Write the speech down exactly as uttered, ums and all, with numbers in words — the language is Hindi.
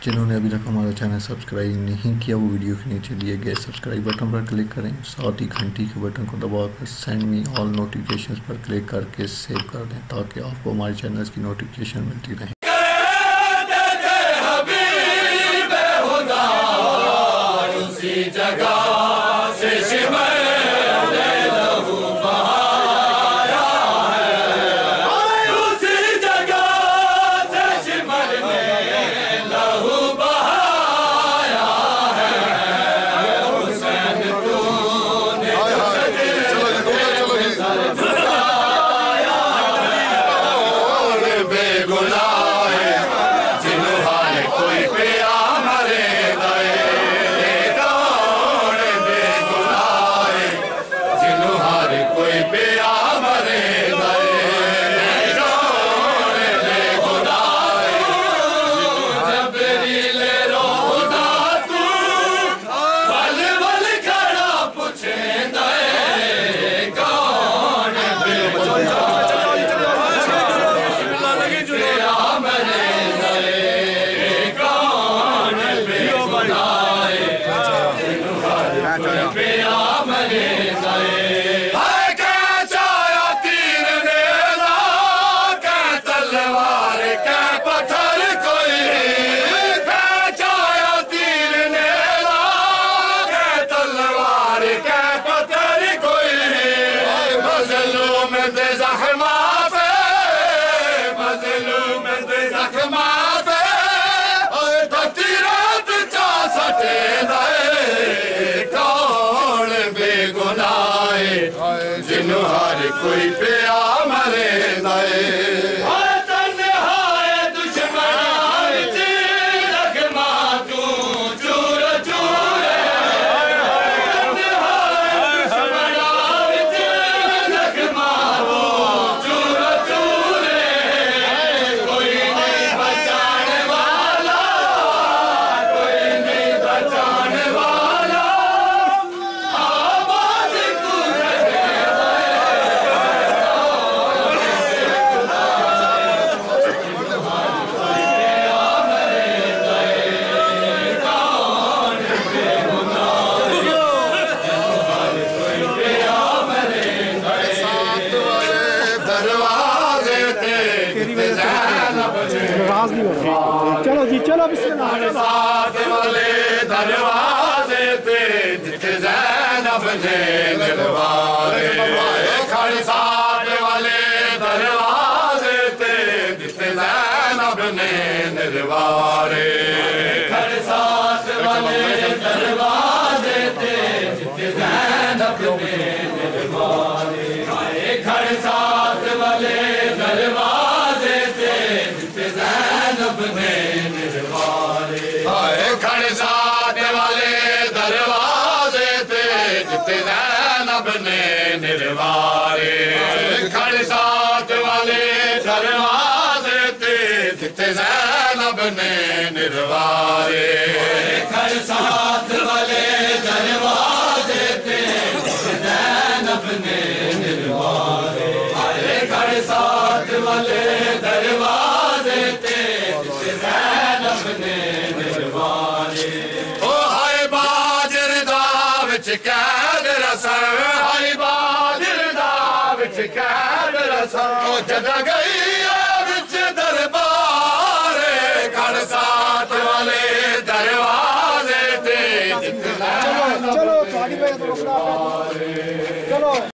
जिन्होंने अभी तक हमारा चैनल सब्सक्राइब नहीं किया वो वीडियो के नीचे दिए गए सब्सक्राइब बटन पर क्लिक करें, साथ ही घंटी के बटन को दबाकर सेंड मी ऑल नोटिफिकेशंस पर क्लिक करके सेव कर दें ताकि आपको हमारे चैनल्स की नोटिफिकेशन मिलती रहे। जिन्हों हर कोई पिया मरे दाए चलो जी चलो बिस्मिल्लाह साथ वाले दरवाजे पे जिथे ज़ैनब ने निर्वारे खड़ साथ वाले दरवाजे पे जिथे ज़ैनब ने निर्वारे खड़ साथ वाले दरवाजे पे जिथे ज़ैनब ने निर्वारे खड़ साथ वाले दरवाजे पे जिथे ज़ैनब ने निर्वारे खड़ साथ वाले दरवाजे पे जिथे ज़ैनब ने निर्वारे खड़ साथ वाले दरवाजे पे जिथे ज़ैनब ने निर्वारे खड़ साथ वाले दरवाजे पे जिथे ज़ैनब ने निर्वारे खड़ साथ वाले दरवाजे पे जिथे ज़ैनब ने निर्वारे ओ हाय बाजर दा विच कैद रसन हाय बाजर दा विच कैद रसन ओ जदा गई विच दरबारे खड़ साथ वाले दरवाजे ते चलो चलो थोड़ी पे चलो